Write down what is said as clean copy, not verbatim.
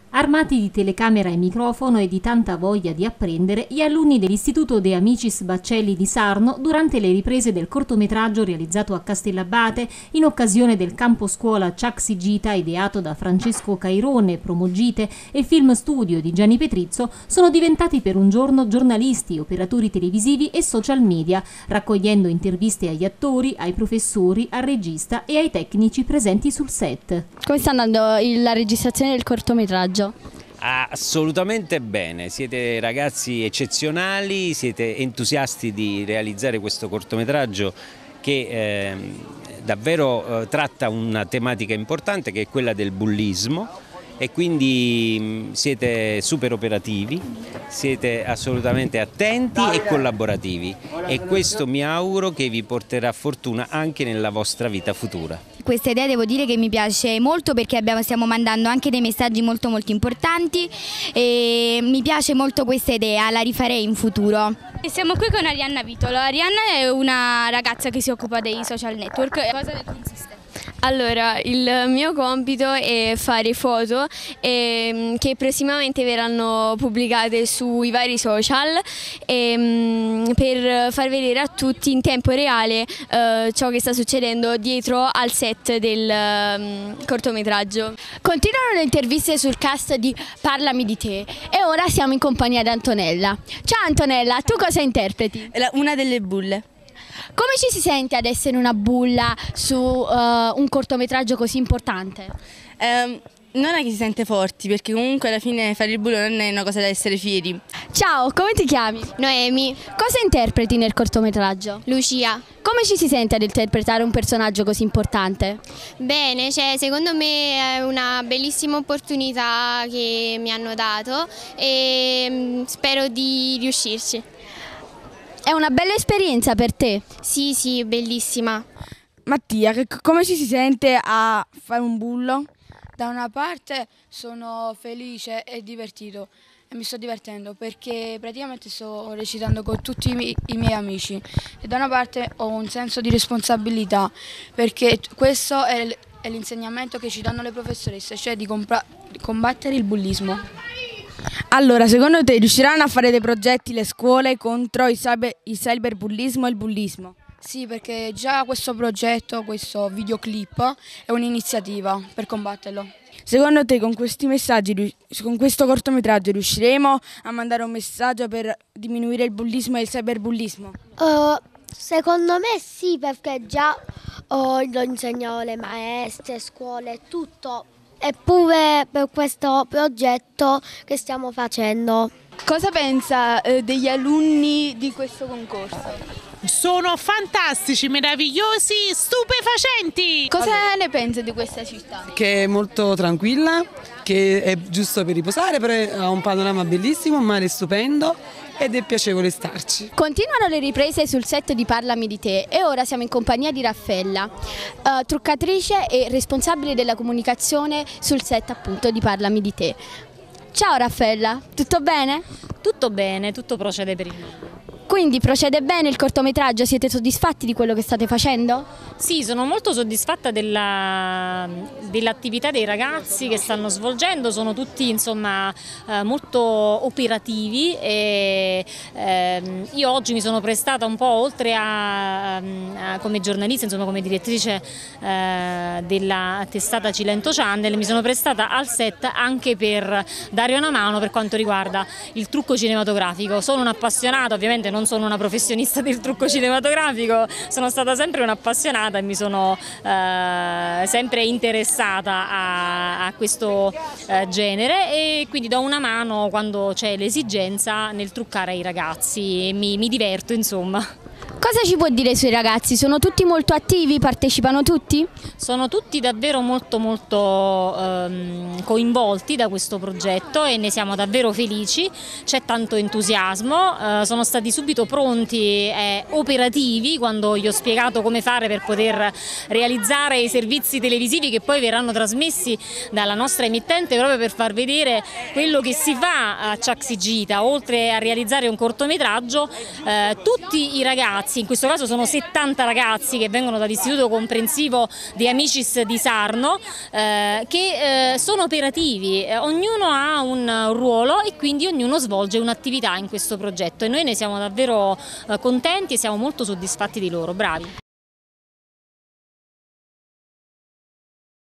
Armati di telecamera e microfono e di tanta voglia di apprendere, gli alunni dell'Istituto De Amicis Baccelli di Sarno, durante le riprese del cortometraggio realizzato a Castellabate in occasione del campo scuola Ciaxi Gita ideato da Francesco Cairone, Promogite e Film Studio di Gianni Petrizzo, sono diventati per un giorno giornalisti, operatori televisivi e social media, raccogliendo interviste agli attori, ai professori, al regista e ai tecnici presenti sul set. Come sta andando la registrazione del cortometraggio? Assolutamente bene, siete ragazzi eccezionali, siete entusiasti di realizzare questo cortometraggio che davvero tratta una tematica importante che è quella del bullismo, e quindi siete super operativi, siete assolutamente attenti e collaborativi, e questo mi auguro che vi porterà fortuna anche nella vostra vita futura. Questa idea devo dire che mi piace molto, perché stiamo mandando anche dei messaggi molto importanti e mi piace molto questa idea, la rifarei in futuro. E siamo qui con Arianna Vitolo. Arianna è una ragazza che si occupa dei social network. Cosa ne consiste? Allora, il mio compito è fare foto che prossimamente verranno pubblicate sui vari social per far vedere a tutti in tempo reale ciò che sta succedendo dietro al set del cortometraggio. Continuano le interviste sul cast di Parlami di te e ora siamo in compagnia di Antonella. Ciao Antonella, tu cosa interpreti? Una delle bulle. Come ci si sente ad essere una bulla su un cortometraggio così importante? Non è che si sente forti, perché comunque alla fine fare il bullo non è una cosa da essere fieri. Ciao, come ti chiami? Noemi. Cosa interpreti nel cortometraggio? Lucia. Come ci si sente ad interpretare un personaggio così importante? Bene, secondo me è una bellissima opportunità che mi hanno dato e spero di riuscirci. È una bella esperienza per te? Sì, bellissima. Mattia, come ci si sente a fare un bullo? Da una parte sono felice e divertito e mi sto divertendo perché praticamente sto recitando con tutti i miei amici, e da una parte ho un senso di responsabilità perché questo è l'insegnamento che ci danno le professoresse, cioè di combattere il bullismo. Allora, secondo te riusciranno a fare dei progetti le scuole contro il cyberbullismo e il bullismo? Sì, perché già questo progetto, questo videoclip è un'iniziativa per combatterlo. Secondo te con questi messaggi, con questo cortometraggio riusciremo a mandare un messaggio per diminuire il bullismo e il cyberbullismo? Secondo me sì, perché già lo insegnano le maestre, scuole, tutto. Eppure per questo progetto che stiamo facendo. Cosa pensa degli alunni di questo concorso? Sono fantastici, meravigliosi, stupefacenti! Cosa ne pensa di questa città? Che è molto tranquilla, che è giusto per riposare, però ha un panorama bellissimo, un mare stupendo ed è piacevole starci. Continuano le riprese sul set di Parlami di te e ora siamo in compagnia di Raffaella, truccatrice e responsabile della comunicazione sul set appunto di Parlami di te. Ciao Raffaella, tutto bene? Tutto bene, tutto procede per il meglio. Quindi procede bene il cortometraggio, siete soddisfatti di quello che state facendo? Sì, sono molto soddisfatta dell'attività dei ragazzi che stanno svolgendo, sono tutti insomma molto operativi e io oggi mi sono prestata un po', oltre come giornalista, insomma come direttrice della testata Cilento Channel, mi sono prestata al set anche per dare una mano per quanto riguarda il trucco cinematografico. Sono un'appassionata, ovviamente non sono una professionista del trucco cinematografico, sono stata sempre un'appassionata e mi sono sempre interessata a questo genere, e quindi do una mano quando c'è l'esigenza nel truccare ai ragazzi e mi diverto insomma. Cosa ci può dire sui ragazzi? Sono tutti molto attivi? Partecipano tutti? Sono tutti davvero molto coinvolti da questo progetto e ne siamo davvero felici, c'è tanto entusiasmo, sono stati subito pronti e operativi quando gli ho spiegato come fare per poter realizzare i servizi televisivi che poi verranno trasmessi dalla nostra emittente, proprio per far vedere quello che si fa a Ciaxi Gita. Oltre a realizzare un cortometraggio, tutti i ragazzi ragazzi, in questo caso sono 70 ragazzi che vengono dall'Istituto Comprensivo di Amicis di Sarno, che sono operativi, ognuno ha un ruolo e quindi ognuno svolge un'attività in questo progetto e noi ne siamo davvero contenti e siamo molto soddisfatti di loro, bravi.